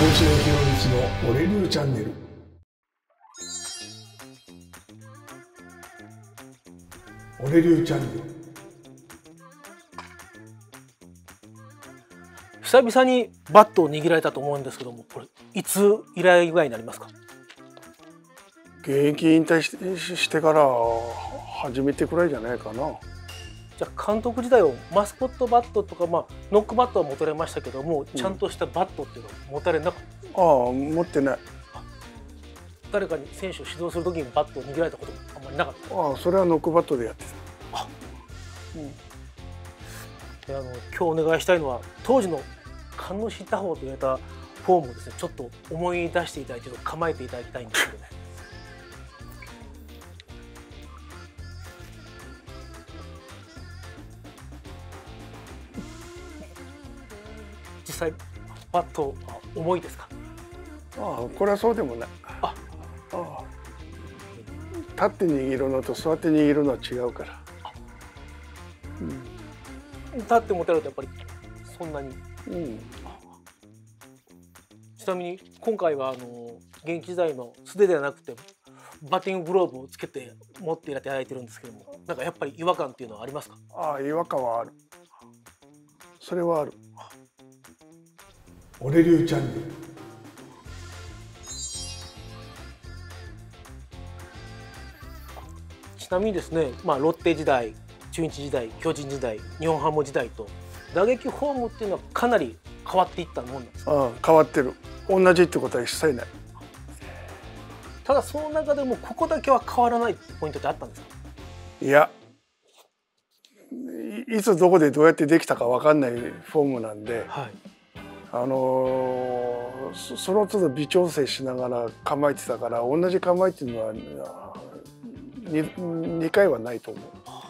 星野博光の俺流チャンネル。俺流チャンネル。 久々にバットを握られたと思うんですけども、これいつ以来ぐらいになりますか？ 現役引退してから初めてくらいじゃないかな。 じゃあ監督時代をマスコットバットとか、ノックバットは持たれましたけども、ちゃんとしたバットっていうのを持たれなかった。 ああ、持ってない。 誰かに選手を指導するときにバットを握られたこともあんまりなかった。 ああ、それはノックバットでやってた。 で今日お願いしたいのは当時のカンノシ打法と言われたフォームをですね、ちょっと思い出していただいて構えていただきたいんですけどね。実際バット重いですか？ ああ、これはそうでもない。 ああ、立って握るのと座って握るのは違うから。 立って持てるとやっぱりそんなに。ちなみに今回は現役時代の素手ではなくてバッティンググローブをつけて持っていただいてるんですけども、なんかやっぱり違和感っていうのはありますか？ ああ、違和感はある。それはある。 俺流チャンネル。 ちなみにですね、ロッテ時代、中日時代、巨人時代、日本ハム時代と打撃フォームっていうのはかなり変わっていったもんなんですか？ ああ、変わってる。同じってことは一切ない。 ただその中でもここだけは変わらないってポイントってあったんですか？ いや、いつどこでどうやってできたか分かんないフォームなんで、 はい、 その都度微調整しながら構えてたから、同じ構えっていうのは 2回はないと思う。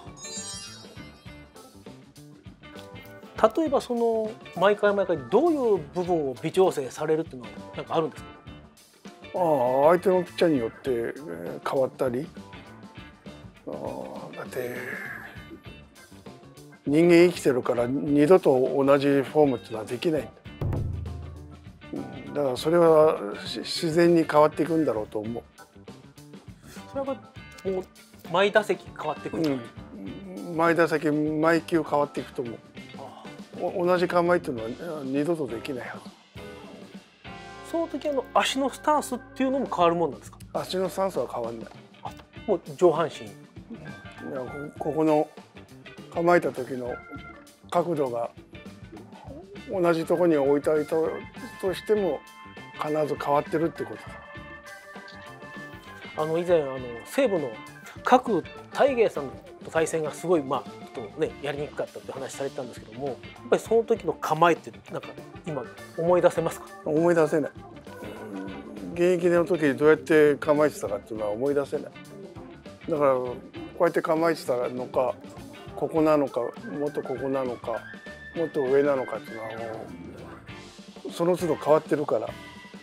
例えばその毎回毎回どういう部分を微調整されるっていうのはなんかあるんですか？ 相手のピッチャーによって変わったり、だって人間生きてるから二度と同じフォームっていうのはできないんだ。だからそれは自然に変わっていくんだろうと思う。 それはもう毎打席変わっていくんですか？ 毎打席毎球変わっていくと思う。同じ構えっていうのは二度とできないはず。 その時足のスタンスっていうのも変わるもんなんですか？ 足のスタンスは変わんない。 もう上半身。 いや、ここの構えた時の角度が同じところに置いておいたとしても必ず変わってるってことだ。 以前西武の角大芸さんと対戦がすごいやりにくかったって話されてたんですけども、やっぱりその時の構えってなんか今思い出せますか？ 思い出せない。現役の時にどうやって構えてたかっていうのは思い出せない。だからこうやって構えてたのか、ここなのか、もっとここなのか、もっと上なのかっていうのはもうその都度変わってるから。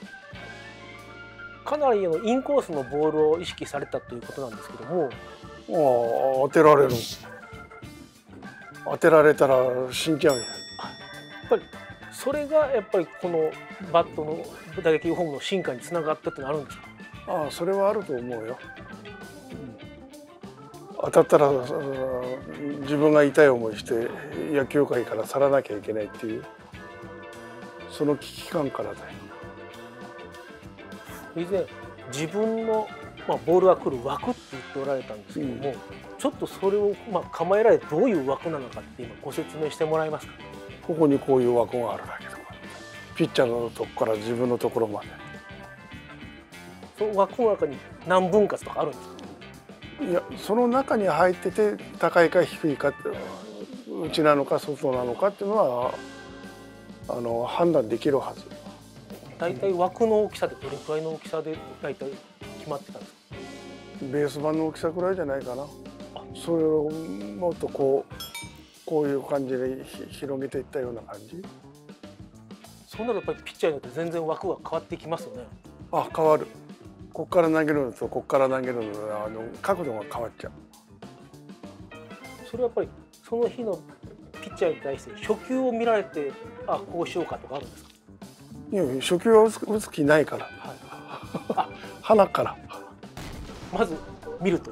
かなりインコースのボールを意識されたということなんですけども。 当てられる。当てられたら死んじゃうよ。 やっぱりそれがやっぱりこのバットの打撃フォームの進化につながったってのあるんですか？ それはあると思うよ。当たったら自分が痛い思いして野球界から去らなきゃいけないっていう、その危機感からだよ。 以前自分の、ボールが来る枠って言っておられたんですけども、ちょっとそれを、構えられてどういう枠なのかって今ご説明してもらえますか？ ここにこういう枠があるだけだ。ピッチャーのとこから自分のところまで。 その枠の中に何分割とかあるんですか？ いや、その中に入ってて高いか低いかって、内なのか外なのかっていうのは判断できるはず。 大体枠の大きさってどれくらいの大きさで大体決まってたんですか？ ベース板の大きさくらいじゃないかな。それをもっとこういう感じで広げていったような感じ。 そうなるとやっぱりピッチャーによって全然枠が変わってきますよね。 変わる。ここから投げるのとここから投げるので角度が変わっちゃう。 それはやっぱりその日のピッチャーに対して初球を見られてこうしようかとかあるんですか？ いや初球は打つ気ないから、 はい、 鼻からまず見るという。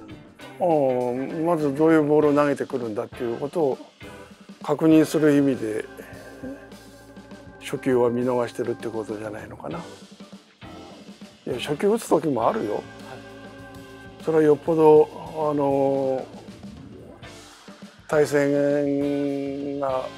まずどういうボールを投げてくるんだっていうことを確認する意味で初球は見逃してるってことじゃないのかな。いや初球打つ時もあるよ。それはよっぽど対戦が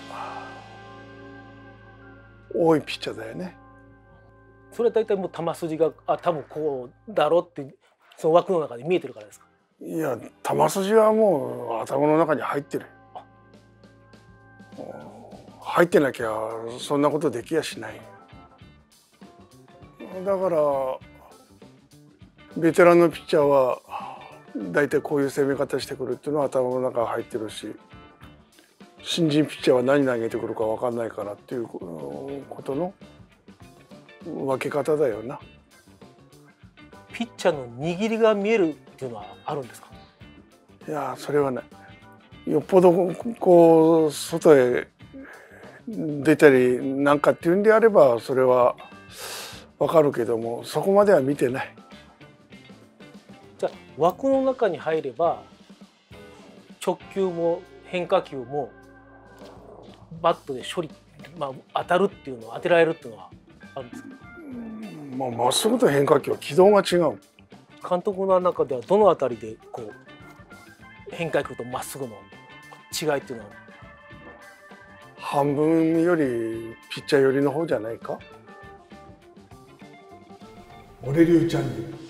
多いピッチャーだよね。 それは大体もう球筋が多分こうだろうってその枠の中で見えてるからですか。 いや球筋はもう頭の中に入ってる。入ってなきゃそんなことできやしない。だからベテランのピッチャーは大体こういう攻め方してくるっていうのは頭の中に入ってるし、新人ピッチャーは何投げてくるか分かんないからっていうことの分け方だよな。 ピッチャーの握りが見えるっていうのはあるんですか。 いやそれはね、よっぽどこう外へ出たりなんかっていうんであればそれは分かるけども、そこまでは見てない。 じゃあ枠の中に入れば直球も変化球もバットで処理、当たるっていうのを当てられるっていうのはあるんですか。 まっすぐと変化球は軌道が違う。 監督の中ではどのあたりでこう変化球とまっすぐの違いっていうのは。 半分よりピッチャー寄りの方じゃないか。 俺流チャンネル。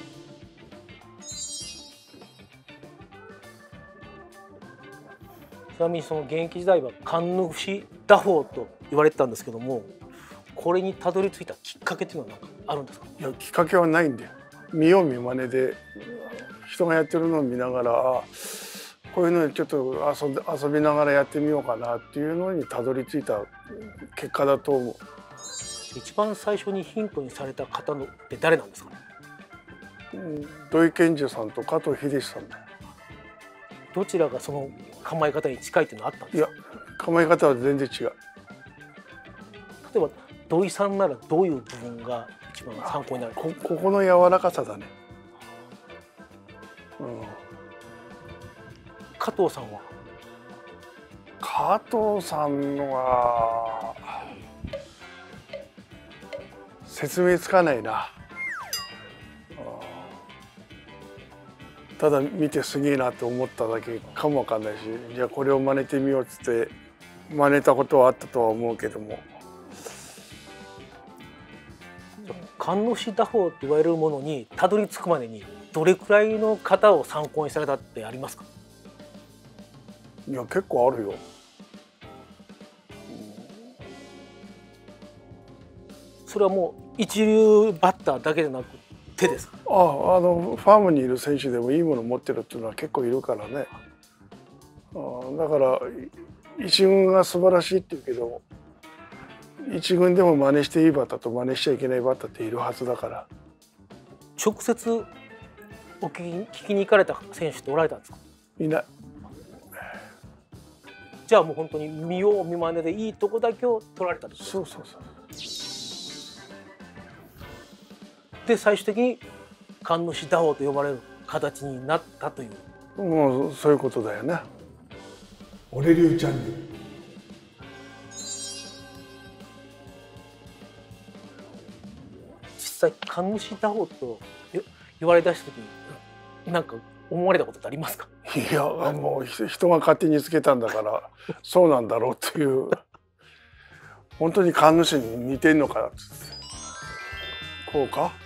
ちなみにその現役時代は神主打法と言われてたんですけども、これにたどり着いたきっかけっていうのは何かあるんですか。 いやきっかけはないんだよ。見よう見まねで人がやってるのを見ながらこういうのにちょっと遊びながらやってみようかなっていうのにたどり着いた結果だと思う。 一番最初にヒントにされた方のって誰なんですかね。 土井健二さんと加藤秀さんだよ。 どちらがその構え方に近いっていうのはあったんですか。 いや構え方は全然違う。 例えば土井さんならどういう部分が一番参考になる。 ここの柔らかさだね。 加藤さんは。 加藤さんのは説明つかないな。ただ見てすげえなって思っただけかもわかんないし、じゃあこれを真似てみようっつって真似たことはあったとは思うけども。 神主打法って言われるものにたどり着くまでにどれくらいの方を参考にされたってありますか。 いや結構あるよ。 それはもう一流バッターだけでなく手ですか。 ファームにいる選手でもいいもの持ってるっていうのは結構いるからね。だから一軍が素晴らしいっていうけど、一軍でも真似していいバッターと真似しちゃいけないバッターっているはずだから。 直接聞きに行かれた選手っておられたんですか。 いない。 じゃあもう本当に見よう見まねでいいとこだけを取られたってことですか。 そうそう。 で最終的に神主打法と呼ばれる形になったという。 もうそういうことだよね。 俺流チャンネル。 実際神主打法と言われ出した時に何か思われたことってありますか。 いやもう人が勝手につけたんだからそうなんだろうっていう本当に神主に似てんのかなってこうか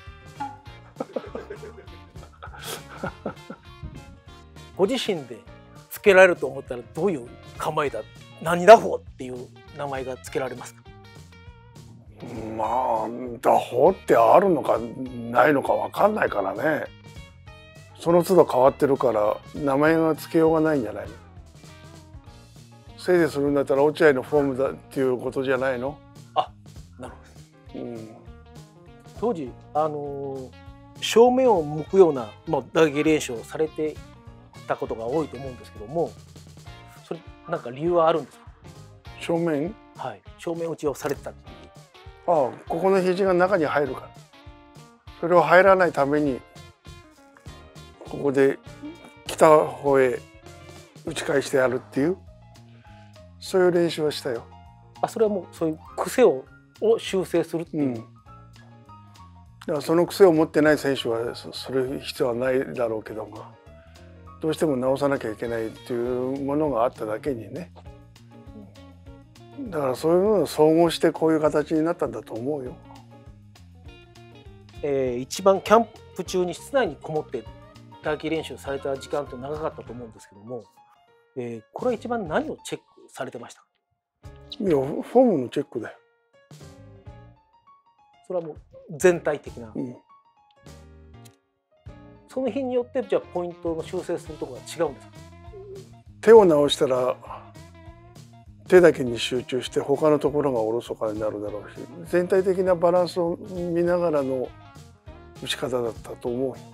ご自身でつけられると思ったらどういう構えだ、何打法っていう名前がつけられますか。 まあ打法ってあるのかないのか分かんないからね。その都度変わってるから名前がつけようがないんじゃないの。せいでするんだったら落合のフォームだっていうことじゃないの。 あ、なるほど。当時正面を向くような、打撃練習をされてたことが多いと思うんですけども、それなんか理由はあるんですか。 正面？ はい、正面打ちをされてたっていう。 ああここの肘が中に入るから、それを入らないためにここで来た方へ打ち返してやるっていう、そういう練習はしたよ。 それはもうそういう癖を修正するっていう、 だからその癖を持ってない選手はそれ必要はないだろうけども、どうしても直さなきゃいけないっていうものがあっただけにね。だからそういうのを総合してこういう形になったんだと思うよ。 一番キャンプ中に室内にこもって打撃練習された時間って長かったと思うんですけども、これは一番何をチェックされてましたか？ いやフォームのチェックだよ。 それはもう全体的な、 うん、 その日によってじゃあポイントの修正するところが違うんですか？ 手を直したら手だけに集中して他のところがおろそかになるだろうし、全体的なバランスを見ながらの打ち方だったと思うよ。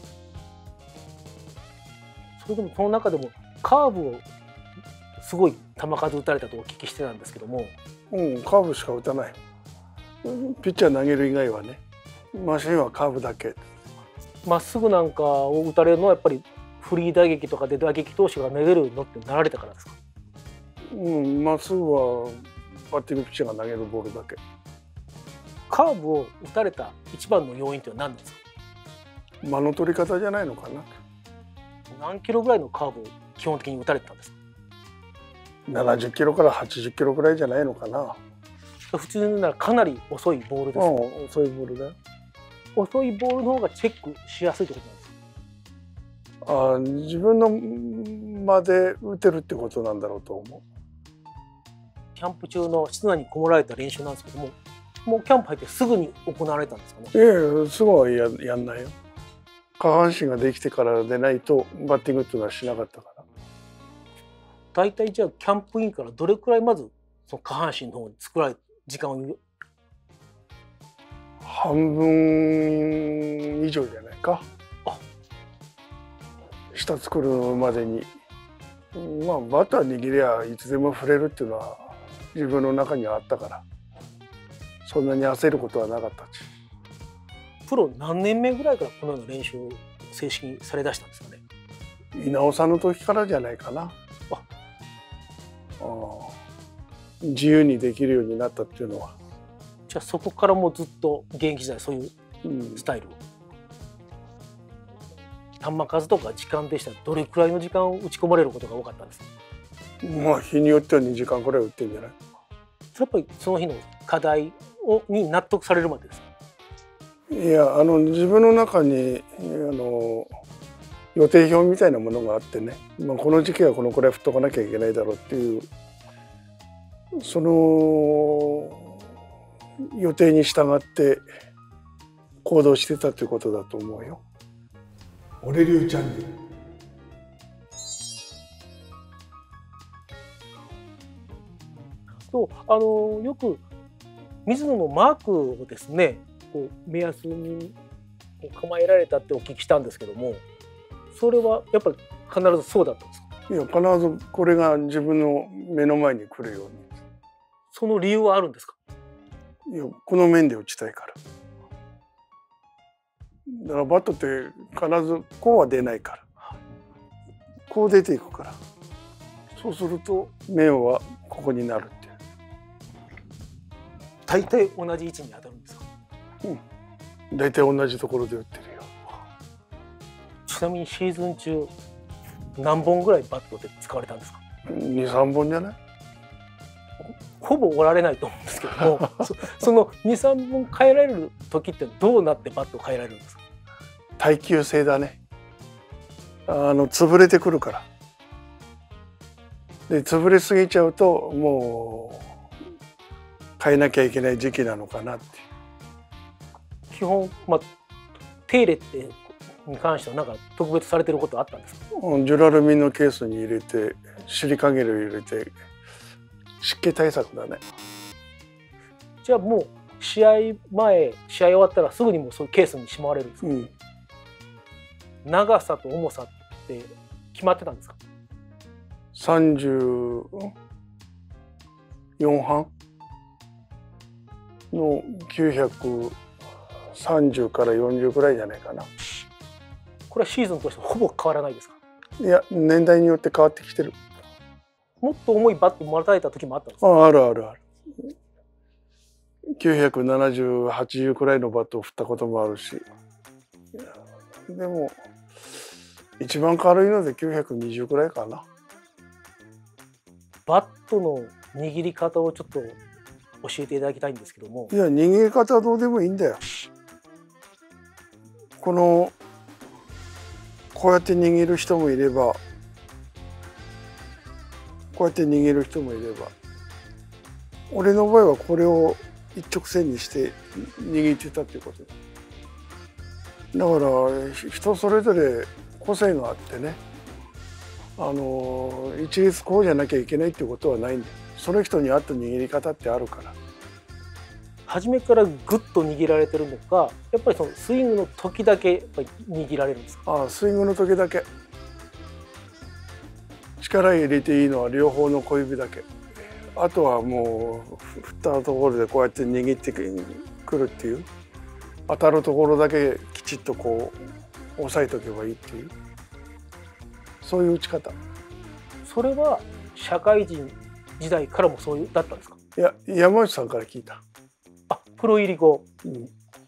それでもその中でもカーブをすごい球数打たれたとお聞きしてたんですけども。 カーブしか打たない。ピッチャー投げる以外はね、マシンはカーブだけ。 まっすぐなんかを打たれるのはやっぱりフリー打撃とかで打撃投手が投げるのってなられたからですか？ まっすぐはバッティングピッチャーが投げるボールだけ。 カーブを打たれた一番の要因というのは何ですか？ 間の取り方じゃないのかな。 何キロぐらいのカーブを基本的に打たれてたんですか ？70キロから80キロぐらいじゃないのかな。 普通ならかなり遅いボールです、 遅いボールだよ。 遅いボールの方がチェックしやすいってことなんですか？ 自分の間で打てるってことなんだろうと思う。 キャンプ中の室内にこもられた練習なんですけども、もうキャンプ入ってすぐに行われたんですかね？ いやいや、すぐはやんないよ。下半身ができてからでないとバッティングっていうのはしなかったから。 大体じゃあキャンプインからどれくらいまずその下半身の方に作られ時間を半分以上じゃないか。下作るまでに、バッター握りゃいつでも振れるっていうのは自分の中にはあったから、そんなに焦ることはなかったし。 プロ何年目ぐらいからこのような練習を正式にされだしたんですかね？ 稲尾さんの時からじゃないかな。自由にできるようになったっていうのは。 じゃあそこからもうずっと現役時代そういうスタイルを、球数とか時間でしたらどれくらいの時間を打ち込まれることが多かったんですか？ 日によっては2時間くらい打ってんじゃない？ やっぱりその日の課題に納得されるまでですか？ いや、自分の中に予定表みたいなものがあってね、この時期はこのくらい振っとかなきゃいけないだろうっていう、その予定に従って行動してたということだと思うよ。 俺流チャンネル。 よく水野のマークをですね、こう目安に構えられたってお聞きしたんですけども、それはやっぱり必ずそうだったんですか？ いや、必ずこれが自分の目の前に来るように。 その理由はあるんですか？ いや、この面で打ちたいから。だからバットって必ずこうは出ないから、こう出ていくから、そうすると面はここになるっていう。 大体同じ位置に当たるんですか？ 大体同じところで打ってるよ。 ちなみにシーズン中何本ぐらいバットで使われたんですか ？2、3本じゃない？ ほぼおられないと思うんですけどもその2、3本変えられる時ってどうなってバットを変えられるんですか？ 耐久性だね。潰れてくるから。で、潰れすぎちゃうともう変えなきゃいけない時期なのかなって。 基本、手入れってに関しては何か特別されてることあったんですか？ ジュラルミンのケースに入れて、シリカゲル入れて、湿気対策だね。 じゃあもう試合前、試合終わったらすぐにもうそういうケースにしまわれるんですか？長さと重さって決まってたんですか ？34半。 の930から40ぐらいじゃないかな。 これはシーズンとしてほぼ変わらないですか？ いや、年代によって変わってきてる。 もっと重いバットもらえた時もあったんですか？ あるあるある。970、80くらいのバットを振ったこともあるし、でも一番軽いので920くらいかな。 バットの握り方をちょっと教えていただきたいんですけども。 いや、握り方はどうでもいいんだよ。こうやって握る人もいれば、こうやって握る人もいれば、俺の場合はこれを一直線にして握ってたっていうことだ。だから人それぞれ個性があってね、一律こうじゃなきゃいけないっていうことはないんだよ。その人に合った握り方ってあるから。 初めからグッと握られてるのか、やっぱりそのスイングの時だけやっぱり握られるんですか？ スイングの時だけ。力入れていいのは両方の小指だけ。あとはもう振ったところでこうやって握ってくるっていう、当たるところだけきちっとこう押さえておけばいいっていう、そういう打ち方。 それは社会人時代からもそういうだったんですか？ いや、山内さんから聞いた。 プロ入り後、現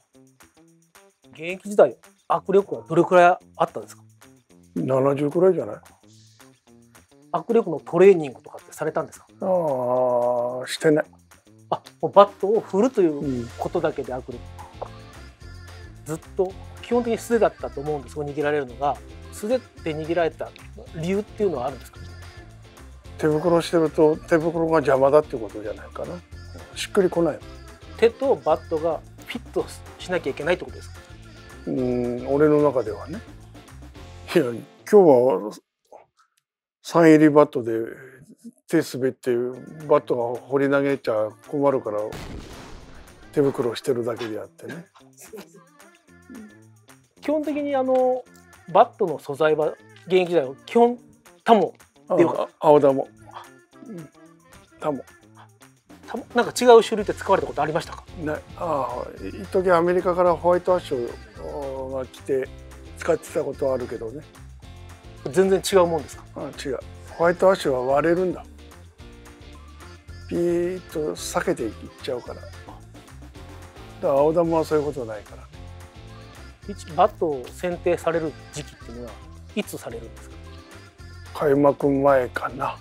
役時代握力はどれくらいあったんですか 70くらいじゃない？ 握力のトレーニングとかってされたんですか？ してない。 もうバットを振るということだけで握力、ずっと基本的に素手だったと思うんですが、握られるのが素手で握られた理由っていうのはあるんですか？ 手袋してると手袋が邪魔だってことじゃないかな。しっくりこない。 手とバットがフィットしなきゃいけないってことですか？ 俺の中ではね。いや、今日は3入りバットで手滑ってバットが放り投げちゃ困るから手袋してるだけであってね。 基本的にバットの素材は現役時代は基本タモで青ダモ、タモ。 なんか違う種類で使われたことありましたか？ 一時アメリカからホワイトアッシュが来て使ってたことはあるけどね。 全然違うもんですか？ 違う。ホワイトアッシュは割れるんだ。ピーッと避けていっちゃうから。だから青玉はそういうことないからね。 バットを選定される時期っていうのはいつされるんですか？ 開幕前かな。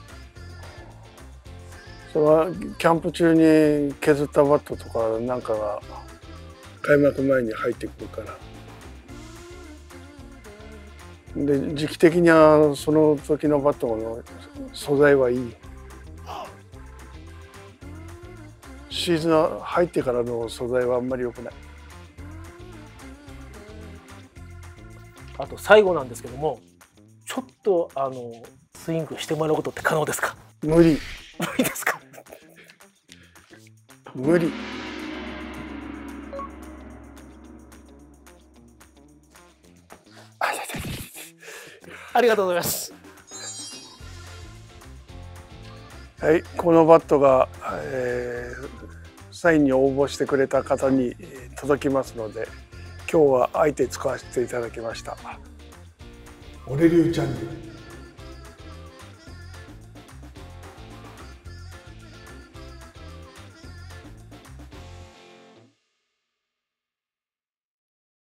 それはキャンプ中に削ったバットとかなんかが開幕前に入ってくるから。で、時期的にはその時のバットの素材はいいよ。シーズン入ってからの素材はあんまり良くない。 あと最後なんですけども、ちょっとスイングしてもらうことって可能ですか？ 無理。 無理ですか？ 無理。 ありがとうございます。 はい、このバットが、サインに応募してくれた方に届きますので、今日はあえて使わせていただきました。 俺流チャンネル